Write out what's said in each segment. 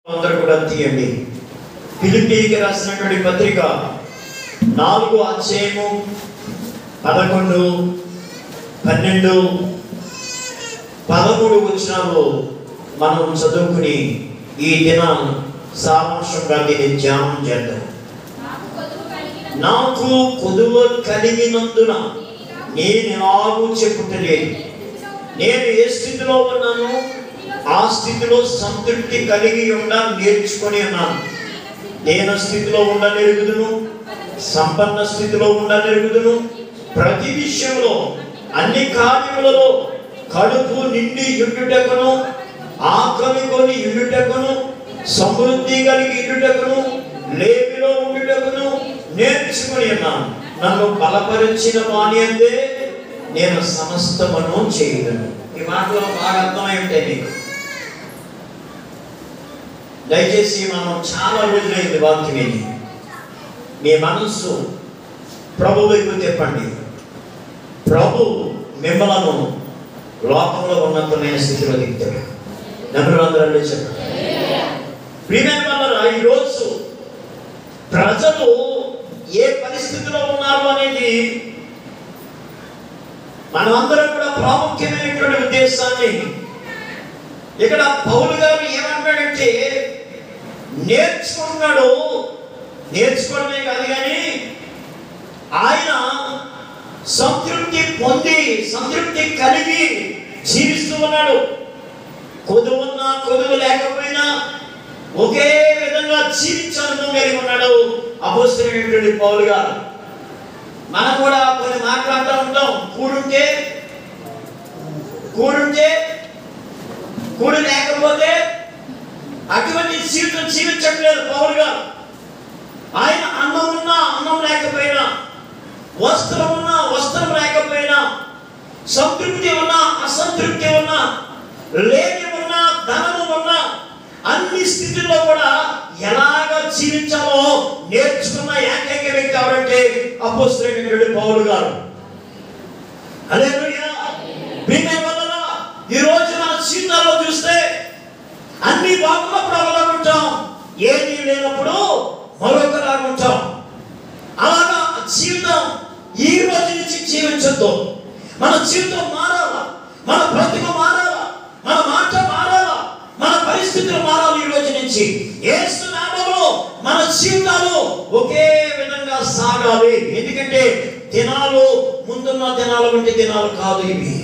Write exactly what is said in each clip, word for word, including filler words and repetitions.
అందరూ కూడా తీయండి. ఫిలిప్పీకి రాసినటువంటి పత్రిక నాలుగు అధ్యాయము పదకొండు పన్నెండు పదమూడు వచనాలు మనం చదువుకుని ఈ దిన సారాంశంగా దీన్ని ధ్యానం చేద్దాం. నాకు కొదువ కలిగినందున నేను ఎలాగూ చెప్పుటలేదు. నేను ఏ స్థితిలో ఉన్నాను ఆ స్థితిలో సంతృప్తి కలిగి ఉండ నేర్చుకొని ఉన్నాను. నేను స్థితిలో ఉండనెరుగుదును, సంపన్న స్థితిలో ఉండనెరుగుదును. ప్రతి విషయంలో అన్ని కార్యములలో కడుపు నిండి ఉండుటకును, ఆకలి కొని ఉండుటకును, సమృద్ధి కలిగి ఉండుటకును, లేమిలో ఉండుటకును నేర్చుకొని ఉన్నాను. నన్ను బలపరిచిన వాని అందే నేను సమస్తమును చేయగలను. ఈ మాటలో బాగా అర్థమై ఉంటాయి మీకు. దయచేసి మనం చాలా రోజులైంది వాక్యం విని మీ మనస్సు ప్రభు వైపు తిప్పండి. ప్రభు మిమ్మలను లోకంలో ఉన్నతమైన స్థితిలో దిగుతాడు. నన్ను అందరూ చెప్పండి. ప్రియమైన వాళ్ళరా, ఈరోజు ప్రజలు ఏ పరిస్థితిలో ఉన్నారు అనేది మనమందరం కూడా ప్రాముఖ్యమైనటువంటి ఉద్దేశాన్ని ఇక్కడ పౌలు గారు ఏమంటాడంటే, నేర్చుకున్నాడు. నేర్చుకోవడమే కాదు కానీ ఆయన సంతృప్తి పొంది సంతృప్తి కలిగి జీవిస్తూ ఉన్నాడు. కొదువున్నా కొదువు లేకపోయినా ఒకే విధంగా జీవించాలని కలిగి ఉన్నాడు అపోస్తలుడైనటువంటి పౌలు గారు. మనం కూడా కొన్ని మాట్లాడుతూ ఉంటాం, కూడుంటే కూడుంటే కూడు లేకపోతే అటువంటి జీవితం జీవించట్లేదు పౌలు గారు. ఆయన అన్నం ఉన్నా అన్నం లేకపోయినా, వస్త్రం ఉన్నా వస్త్రం లేకపోయినా, సంతృప్తి ఉన్నా అసంతృప్తి ఉన్నా, లేమి ఉన్నా ధనము ఉన్నా, అన్ని స్థితుల్లో కూడా ఎలాగ జీవించాలో నేర్చుకున్న ఏకైక వ్యక్తి ఎవరంటే అపోస్తలుడైనటువంటి పౌలు గారు. హల్లెలూయా. ఈ రోజు మన జీవితాల్లో చూస్తే అన్ని బాగున్నప్పుడు ఒకలాగా ఉంటాం, ఏది లేనప్పుడు మరొకలాగా ఉంటాం. అలాగా జీవితం ఈ రోజు నుంచి జీవించొద్దు. మన జీవితం మారాలా, మన బ్రతుకు మారాలా, మన మాట మారాలా, మన పరిస్థితులు మారాలి. ఈ రోజు నుంచి యేసు నామములో మన జీవితాలు ఒకే విధంగా సాగాలి. ఎందుకంటే దినాలు ముందున్న దినాలు వంటి దినాలు కాదు ఇవి.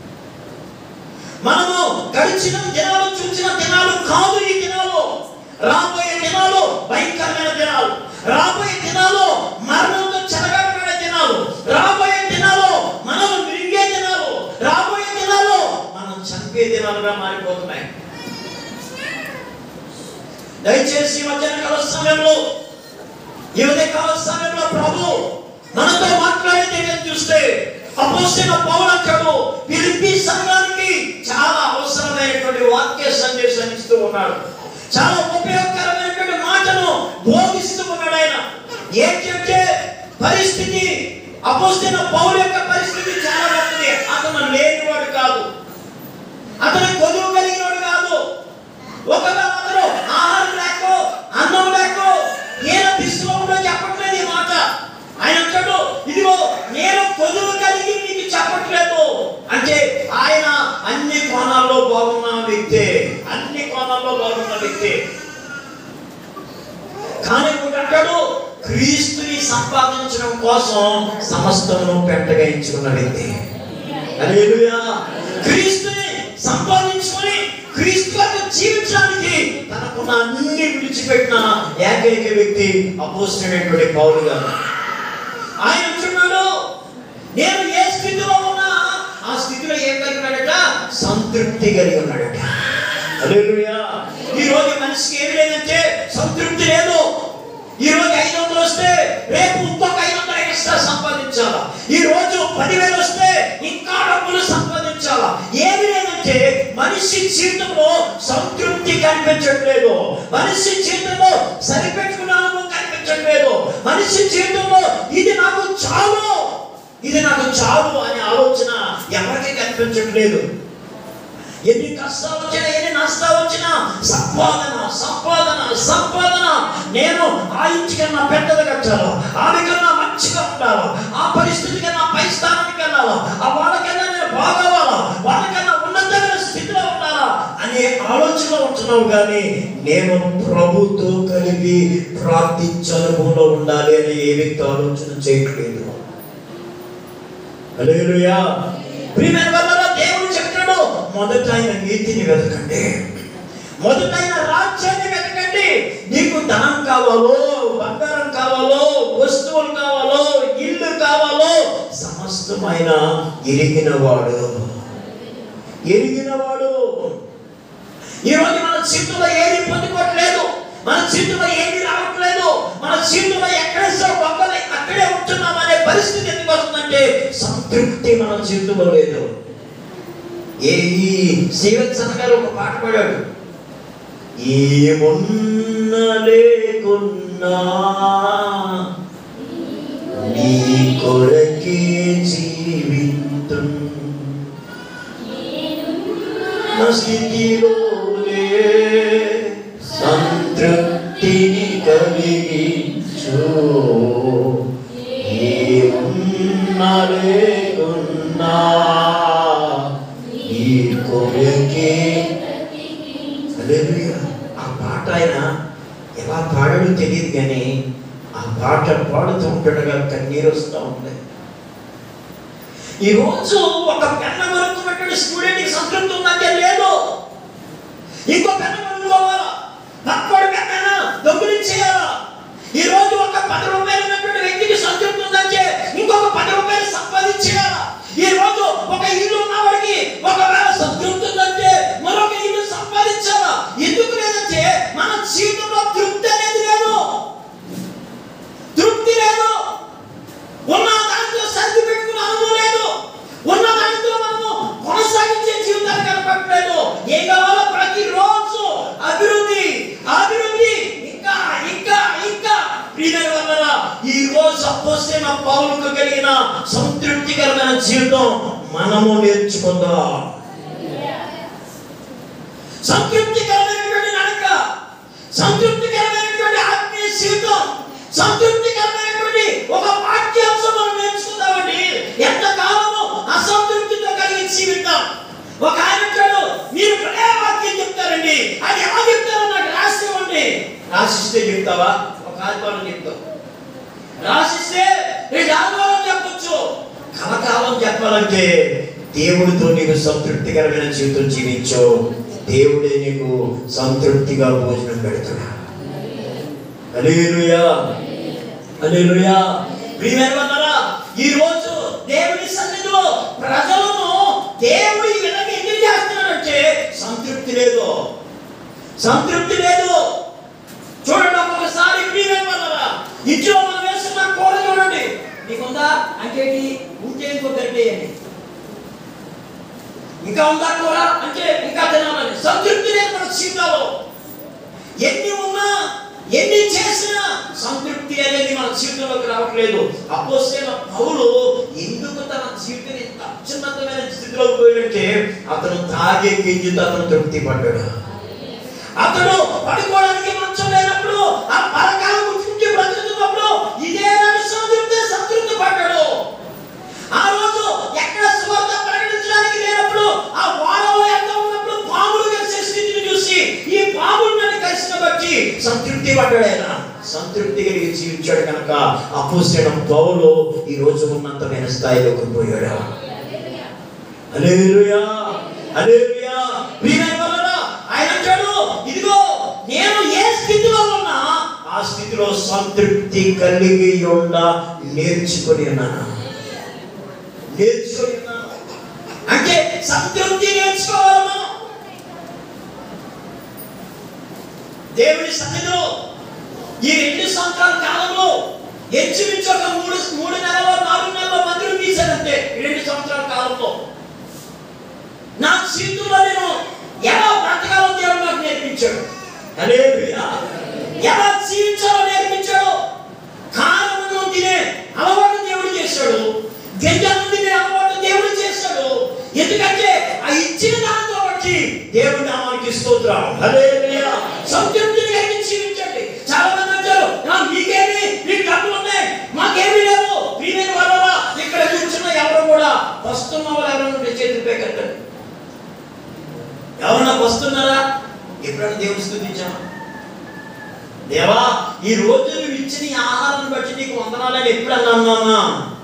మనము గడిచిన దినాలు చూసిన దినాలు కాదు ఈ దినాలు. రాబోయే దినాలు భయంకరమైన దినాలు. రాబోయే దినాలు మరణంతో చెలగాటమైన దినాలు. రాబోయే దినాలు మనం విరిగే దినాలు. రాబోయే దినాలు మనం చంపే దినాలుగా మారిపోతున్నాయి. దయచేసి మధ్యాహ్న కాల సమయంలో, ఈ ఉదయ కాల సమయంలో ప్రభు మనతో మాట్లాడేది చూస్తే అపోస్తలుడైన పౌలు అంటాడు, ఫిలిప్పీ సంఘానికి చాలా అవసరమైనటువంటి వాక్య సందేశాన్ని ఇస్తూ ఉన్నాడు. చాలా ఉపయోగకరమైనటువంటి మాటను బోధిస్తూ ఉన్నాడు ఆయన. ఏంటంటే పరిస్థితి, అపోస్తలుడైన పౌలు యొక్క పరిస్థితి చాలా గొప్పది. అతను లేనివాడు కాదు, అతను కొదువు కలిగినవాడు కాదు. ఒకవేళ అతను ఆహారం లేకో అన్నం లేకో ఏదో దిశలో ఉండో చెప్పట్లేదు ఈ మాట. ఆయన అంటాడు, ఇదిగో నేను కొదువు కలిగి నీకు చెప్పట్లేదు అంటే ఆయన అన్ని కోణాల్లో బాగున్న వ్యక్తే. అన్ని కోణాల్లో బాగున్న వ్యక్తే. కానీ అంటాడు, క్రీస్తుని సంపాదించడం కోసం సమస్తమును పెంటగా ఎంచుకున్న వ్యక్తి. హల్లెలూయా. క్రీస్తుని సంపాదించుకొని క్రీస్తులకు జీవించడానికి తనకున్న అన్ని విడిచిపెట్టిన ఏకైక వ్యక్తి అపోస్తలుడైనటువంటి పౌలు గారు. ఆయన అంటున్నాడు, నేను ఏ స్థితిలో ఉన్నా ఆ స్థితిలో ఏం కలిగి ఉన్నాడట? సంతృప్తి కలిగి ఉన్నాడట. హల్లెలూయా. ఈ రోజు మనిషికి ఏమి లేదంటే సంతృప్తి లేదు. ఈ రోజు ఐదు వందలు వస్తే రేపు ఇంకొక ఐదు వందలు ఎక్స్ట్రా సంపాదించాలా. ఈ రోజు పదివేలు వస్తే ఇంకా డబ్బులు సంపాదించాలా. ఏమి లేదంటే మనిషి జీవితంలో సంతృప్తి కనిపించట్లేదు. మనిషి జీవితంలో సరిపెట్టుకున్నాను కనిపించట్లేదు. మనిషి జీవితంలో ఇది నాకు చాలు, ఇది నాకు చాలు అనే ఆలోచన ఎవరికి కనిపించట్లేదు. ఎన్ని కష్టాలు వచ్చినా, ఎన్ని నష్టాలు వచ్చినా సంపాదన సంపాదన సంపాదన. నేను ఆ ఇంటి కన్నా పెద్దది కట్టాను, ఆమె కన్నా మంచిగా ఉండాలి, ఆ పరిస్థితి కన్నా పై స్థానానికి వెళ్ళాలా, ఆ వాళ్ళకన్నా నేను బాగోవాలా, వాళ్ళకన్నా ఉన్నతమైన స్థితిలో ఉండాలా అనే ఆలోచనలో ఉంటున్నావు. కానీ నేను ప్రభుతో కలిగి ప్రార్థించే అనుభవంలో ఉండాలి అని ఏ వ్యక్తి ఆలోచన చేయట్లేదు. హల్లెలూయా. ప్రియమైన వాళ్ళారా, దేవుడు చెప్తాడు, మొదట ఆయన నీతిని వెతకండి, మొదట ఆయన రాజ్యాన్ని వెతకండి. నీకు ధనం కావాలో, బంగారం కావాలో, వస్తువులు కావాలో, ఇల్లు కావాలో, సమస్తమైన ఎరిగినవాడు ఎరిగినవాడు ఈరోజు మన జీవితంలో ఏది పొందుకోవట్లేదు, మన జీవితంలో ఏది రావట్లేదు, మన జీవితంలో ఎక్కడేసో గొప్పది అక్కడే ఉంటున్నాం అనే పరిస్థితి ఎందుకు వస్తుందంటే సంతృప్తి మన జీవితంలో లేదు. ఏ ఈ శ్రీవత్సన గారు ఒక పాట పాడాడు, ఏమున్నా లేకున్నా నీ కొరకే జీవితం, నా స్థితిలోనే సంతృప్తిని కలిగించు, ఏమున్నా లేకున్నా నీ కొరకే. హల్లెలూయా. ఆ పాట ఆయన ఎలా పాడాడో తెలియదు, కానీ ఆ పాట పాడుతూ ఉంటాడుగా కన్నీరు వస్తూ ఉంటాయి. ఈరోజు ఒక పెన్న కొనుక్కున్నటువంటి స్టూడెంట్కి సంతృప్తి ఉందంటే లేదు, ఇంకో పెన్న కొనుక్కోవాలా, పక్కోడు పెన్న దొంగిలించేయాలా. ఈరోజు ఒక పది రూపాయలు ఉన్నటువంటి వ్యక్తికి సంతృప్తి ఉందంటే ఇంకొక పది రూపాయలు సంపాదించేయాలా. ఈరోజు ఒక ఇల్లు ఉన్నవాడికి ఒకవేళ సంతృప్తి ఉందంటే మరొక ఇల్లు సంపాదించాలా. ఎందుకు లేదంటే మన జీవితంలో తృప్తి అనేది లేదు, తృప్తి లేదు. ఉన్న దాంట్లో సర్ది పెట్టుకున్న అనుభవం లేదు, ఉన్న దాంట్లో మనము కొనసాగించే జీవితాలు కనపడలేదు. ఏం కావాలో ప్రతిరోజు అభివృద్ధి అభివృద్ధి, ఇంకా ఇంకా ఇంకా. ప్రియమైన వాళ్ళారా, ఈ రోజు అపోస్తలుడైన పౌలుకు కలిగిన సంతృప్తికరమైన జీవితం మనము నేర్చుకుందాం. సంతృప్తికరమైనటువంటి నడక, సంతృప్తికరమైనటువంటి ఆత్మీయ జీవితం, సంతృప్తికరమైనటువంటి ఒక వాక్యాంశం మనం నేర్చుకుందామండి. ఎంతకాలము అసంతృప్తితో కలిగి జీవితం. ఒక ఆయన అంటాడు, మీరు ప్రేమ వాక్యం చెప్తారండి, అది ఎలా చెప్తారో నాకు రాసి ఇవ్వండి. రాసిస్తే చెప్తావా? ఒక ఆదివారం చెప్తావు, రాసిస్తే రెండు ఆదివారం చెప్పొచ్చు. కలకాలం చెప్పాలంటే దేవుడితో నీకు సంతృప్తికరమైన జీవితం జీవించు, దేవుడే నీకు సంతృప్తిగా భోజనం పెడతాడు. హల్లెలూయా, హల్లెలూయా. ప్రియమైన వాళ్ళారా, ఈ రోజు దేవుని సన్నిధిలో ప్రజలను దేవుడు ఈ విధంగా ఎందుకు చేస్తున్నాడంటే సంతృప్తి లేదు, సంతృప్తి లేదు. చూడండి, ఒక్కొక్కసారి ప్రియమైన వాళ్ళారా, ఇంట్లో మనం వేస్తున్న కూర చూడండి, నీకుందా అంటే ఉంటే ఇంకో గడ్డి అని, ఇంకా ఉందా కూర అంటే ఇంకా తినాలని. సంతృప్తి లేదు మన జీవితంలో. ఎన్ని ఉన్నా ఎన్ని చేసినా సంతృప్తి అనేది మన జీవితంలోకి రావట్లేదు. అపోస్తలుడైన పౌలు ఎందుకు తన జీవితం ఇంత అత్యున్నతమైన స్థితిలో పోయిందంటే అతను తాగే గింజతో అతను తృప్తి పడ్డాడు. అతను పడుకోవడానికి మంచం లేనప్పుడు, ఆ పరకాల గురించి బ్రతుకుతున్నప్పుడు ఇదే సంతృప్తి సంతృప్తి పడ్డాడు. ఆ రోజు ఎక్కడ సువార్త ప్రకటించడానికి లేనప్పుడు, ఆ వానలో ఎంత ఉన్నప్పుడు పాములు కలిసే స్థితిని చూసి ఈ పాములను కలిసిన బట్టి సంతృప్తి పడ్డాడు. ఆయన సంతృప్తి కలిగి జీవించాడు కనుక అపోస్తలుడైన పౌలు ఈ రోజు ఉన్నతమైన స్థాయిలోకి పోయాడు. హల్లెలూయా, హల్లెలూయా. ఆయన అంటాడు, ఇదిగో నేను ఏ స్థితిలో ఉన్నా ఆ స్థితిలో సంతృప్తి కలిగి ఉండ నేర్చుకొని ఉన్నాను, నేర్చుకొని ఉన్నాను. అంటే సంతృప్తి నేర్చుకోవాలి మనం. దేవుని సన్నిధిలో ఈ రెండు సంవత్సరాల కాలంలో హెచ్చుమించు ఒక మూడు మూడు నెలలో నాలుగు నెలలో మందిరం తీశారంటే ఈ రెండు సంవత్సరాల కాలంలో నా జీవితంలో నేను ఎలా బ్రతకాలో దేవుడు నాకు నేర్పించాడు. హల్లెలూయా. ఎలా జీవించాలో నేర్పించాడు. కారణము తినే అలవాటు దేవుడు చేశాడు, గింజలను తినే అలవాటు దేవుడు చేశాడు. ఎందుకంటే ఆ ఇచ్చిన దాంతో బట్టి దేవుడి నామానికి స్తోత్రం. హల్లెలూయా. సంతృప్తిని కలిగి జీవించండి. చాలా మంది అంటారు, మీకేమి, మీకు డబ్బులు ఉన్నాయి, మాకేమీ లేవు. ప్రియమైన వాళ్ళరా, ఇక్కడ కూర్చున్న ఎవరు కూడా వస్తున్న వాళ్ళు ఎవరైనా చేతులు పేకెత్తండి. ఎవరన్నా వస్తున్నారా? ఎప్పుడైనా దేవుని స్తుతించామా? దేవా, ఈ రోజు నువ్వు ఇచ్చిన ఈ ఆహారాన్ని బట్టి నీకు వందనాలని ఎప్పుడన్నా అన్నామా?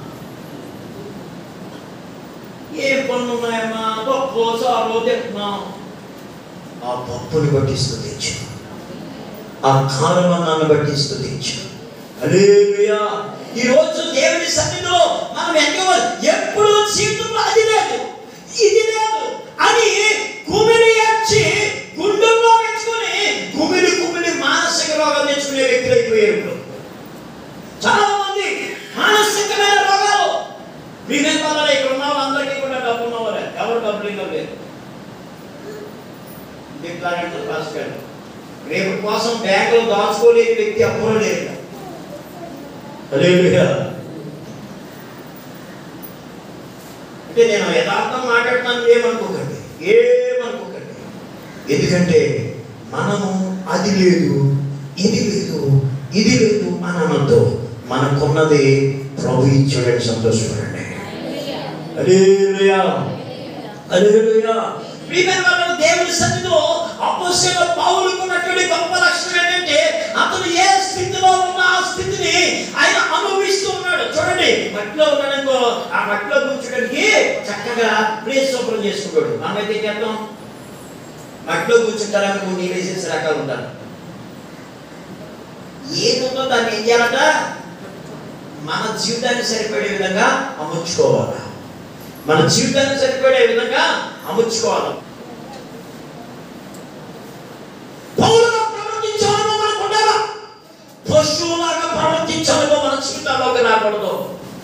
ఏ పనులు ఉన్నాయమ్మా, పప్పు సారు తింటున్నాం. ఆ పప్పుని బట్టి స్తుతించు, ఆ కారం అన్నాన్ని బట్టి స్తుతించు. హల్లెలూయా. ఈ రోజు దేవుని సన్నిధిలో మనం ఎక్కవ ఎప్పుడు జీవితంలో అది లేదు ఇది లేదు అని కుమిలి వచ్చి గుండెల్లో పెంచుకొని కుమిలి కుమిలి మానసిక రోగాలు తెచ్చుకునే వ్యక్తులు అయిపోయారు. చాలా మంది మానసికమైన రోగాలు. ప్రియమైన వాళ్ళ ఇక్కడ ఉన్న వాళ్ళందరికీ కూడా డబ్బు ఉన్నవారే, ఎవరు డబ్బులు ఇంకా లేదు. రాసుకోండి, రేపు కోసం బ్యాంకులో దాచుకోలేని వ్యక్తి అప్పులో లేదు. హల్లెలూయా. అంటే నేను యథార్థం మాట్లాడుతున్నాను ఏమనుకోకండి, ఏమనుకోకండి. ఎందుకంటే మనము అది లేదు ఇది లేదు ఇది లేదు అని అనొద్దు. మనకున్నది ప్రభు ఇచ్చాడని సంతోషపడండి. హల్లెలూయా. హల్లెలూయా. ప్రియమైన వాళ్ళ దేవుని సన్నిధిలో అపోస్తలుడైన పౌలుకు ఉన్నటువంటి గొప్ప లక్షణం ఏంటంటే అతను ఏ స్థితిలో ఉన్న ఆ స్థితిని ఆయన అనుభవిస్తూ ఉన్నాడు. చూడండి, మట్టిలో ఉన్నాడనుకో, ఆ మట్టిలో కూర్చోడానికి చక్కగా ప్లేస్ శుభ్రం చేసుకుంటాడు. మనమైతే ఏం చేద్దాం? మట్టిలో కూర్చుంటారని నీళ్ళు వేసేసి రకాలు ఉంటారు. ఏదుందో దాన్ని ఏం చేయాలట? మన జీవితానికి సరిపడే విధంగా అమర్చుకోవాలి. మన జీవితానికి సరిపడే విధంగా అమర్చుకోవాలి. పౌలుగా ప్రవర్తించాలో మనకు ఉండాలా? పశువులాగా ప్రవర్తించాలో మన జీవితాల్లోకి రాకూడదు.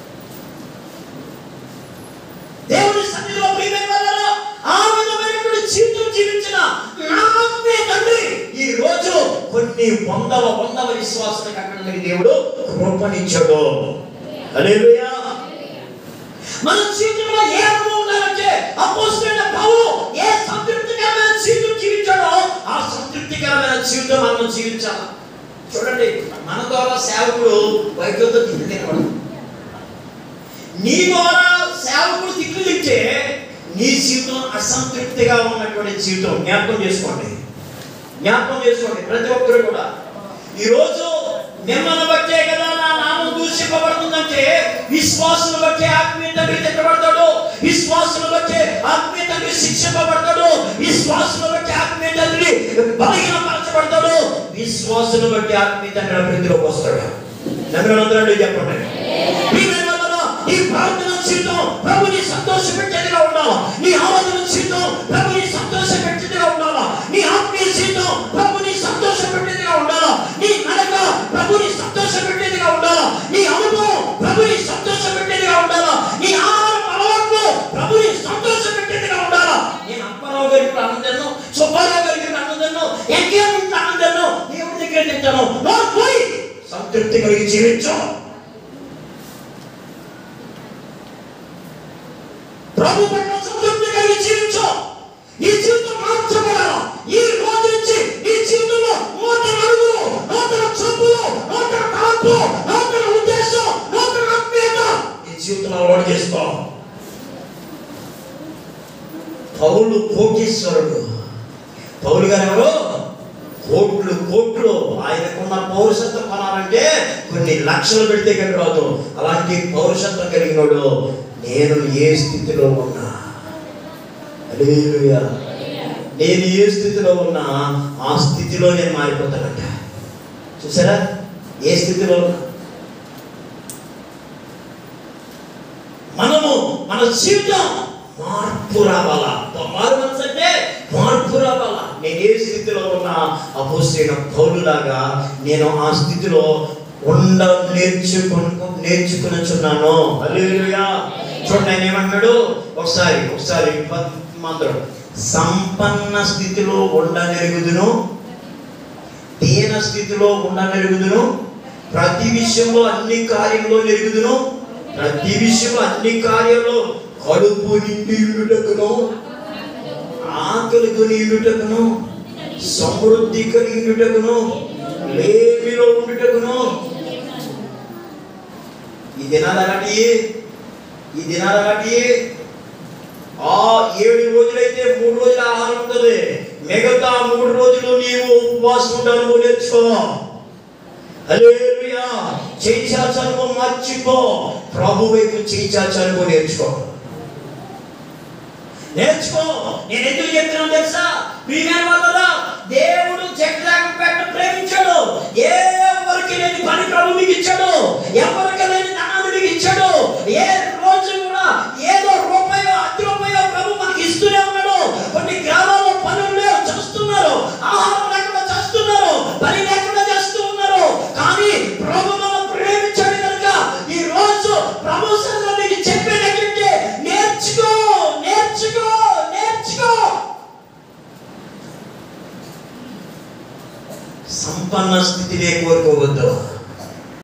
దేవుని సన్నిధిలో ప్రియమైన వాళ్ళలో ఆ విధమైనటువంటి జీవితం జీవించిన నా ఆత్మీయ తండ్రి ఈ రోజు కొన్ని వందల వందల విశ్వాసాన్ని కట్టడానికి దేవుడు కృపనిచ్చాడు. హల్లెలూయా. మన జీవితంలో ఏ అనుభవం ఉండాలంటే అపోస్తలుడైన పౌలు ఏ సంతృప్తికరమైన జీవితం జీవించాడో ఆ సంతృప్తికరమైన జీవితం మనం జీవించాలి. చూడండి, మన ద్వారా సేవకుడు వైద్యులతో తిండి తినకూడదు. నీ ద్వారా సేవకుడు తిట్లు తింటే నీ జీవితం అసంతృప్తిగా ఉన్నటువంటి జీవితం. జ్ఞాపకం చేసుకోండి, జ్ఞాపకం చేసుకోండి ప్రతి ఒక్కరు కూడా. ఈరోజు మిమ్మల్ని బట్టే కదా నా నామం దూషింపబడుతుందంటే విశ్వాసులు బట్టే ఆత్మీయ తండ్రి తిట్టబడతాడు, విశ్వాసులు బట్టే ఆత్మీయ తండ్రి శిక్షింపబడతాడు, విశ్వాసులు బట్టి ఆత్మీయ తండ్రి బలహీనపరచబడతాడు, విశ్వాసులు బట్టి ఆత్మీయ తండ్రి అభివృద్ధిలోకి వస్తాడు. అందరూ చెప్పండి. ఈ ప్రార్థన జీవితం ప్రభుని సంతోష పెట్టేదిగా ఉండాలా. నీ ఆరాధన జీవితం ప్రభుని సంతోష పెట్టేదిగా ఉండాలా. నీ ఆత్మీయ జీవితం ప్రభుని సంతోష పెట్టేదిగా ఉండాలా. నీ నడక ప్రభుని సంతోష పెట్టేదిగా ఉండాలా. నీ అనుభవం ప్రభుని సంతోష పెట్టేదిగా ఉండాలా. నీ ఆహార అలవాట్లు ప్రభుని సంతోష పెట్టేదిగా ఉండాలా. నేను అప్పారావు గారికి ఆనందను, సుబ్బారావు గారికి ఆనందను, ఎంకేమీ ఆనందను, దేవుడి దగ్గర తింటాను. పోయి సంతృప్తి కలిగి జీవించు. ప్రభు పట్ల సంతృప్తి కలిగి జీవించు. ఈ జీవితం మార్చబడాలి. ఈ రోజు నుంచి ఈ జీవితంలో నూతన అడుగులు, నూతన చూపులు, నూతన తలంపు, నూతన ఉద్దేశం, నూతన ఆత్మీయత ఈ జీవితంలో అలవాటు చేసుకో. పౌలు కోటీశ్వరుడు. పౌలు గారు ఎవరు? కోట్లు కోట్లు. ఆయనకున్న పౌరుషత్వం కొనాలంటే కొన్ని లక్షలు పెడితే కానీ రాదు. అలాంటి పౌరుషత్వం కలిగినోడు నేను ఏ స్థితిలో ఉన్నా, హల్లెలూయా, నేను ఏ స్థితిలో ఉన్నా ఆ స్థితిలో నేను మారిపోతానంట. చూసారా ఏ స్థితిలో ఉన్నా? మనము మన జీవితం మార్పు రావాలా. మారు మనసు అంటే మార్పు రావాలా. నేను ఏ స్థితిలో ఉన్నా అపోస్తలుడైన పౌలులాగా నేను ఆ స్థితిలో ఉండ నేర్చుకుని నేర్చుకునిచున్నాను. హల్లెలూయా. చూడండి, ఆయన ఏమంటున్నాడు? ఒకసారి ఒకసారి మంత్రం సంపన్న స్థితిలో ఉండనెరుగుదును, దీన స్థితిలో ఉండనెరుగుదును, ప్రతి విషయంలో అన్ని కార్యంలో నెరుగుదును, ప్రతి విషయంలో అన్ని కార్యంలో కడుపు నిండి ఉండుటకును. ఆ ఆకలి కొనియుటకును సమృద్ధి కలిగియుటకును లేమిలో ఉండుటకును. ఈ దినాలు అలాంటి ఈ దినాలు అలాంటి ఆ ఏడు రోజులైతే మూడు రోజులు ఆహారం ఉంటుంది, మిగతా మూడు రోజులు నీవు ఉపవాసం ఉండను నేర్చుకో. హల్లెలూయా. చేయి చాచాను మర్చిపో, ప్రభు వైపు చేయి చాచాను నేర్చుకో నేర్చుకో నేను ఎందుకు చెప్తున్నాను తెలుసా? ప్రియమైన వాళ్ళరా, దేవుడు జగదాగపేట ప్రేమించాడు. ఎవరికి లేని పని ప్రభు మీకు ఇచ్చాడు, ఎవరికి లేని ధనాన్ని మీకు ఇచ్చాడు. ఏ రోజు కూడా ఏదో రూపాయో అర్ధ రూపాయో ప్రభు మనకి ఇస్తూనే ఉన్నాడు. కొన్ని గ్రామాల్లో పనులు లేవు, చేస్తున్నారు, ఆహారం లేకుండా చేస్తున్నారు, పని లేకుండా చేస్తూ ఉన్నారు. కానీ ప్రభు మనం ప్రేమించాడు కనుక ఈ రోజు ప్రభు సన్నిధిలో మీకు చెప్పేది ఏంటంటే నేర్చుకో నేర్చుకో నేర్చుకో. సంపన్న స్థితినే కోరుకోవద్దు,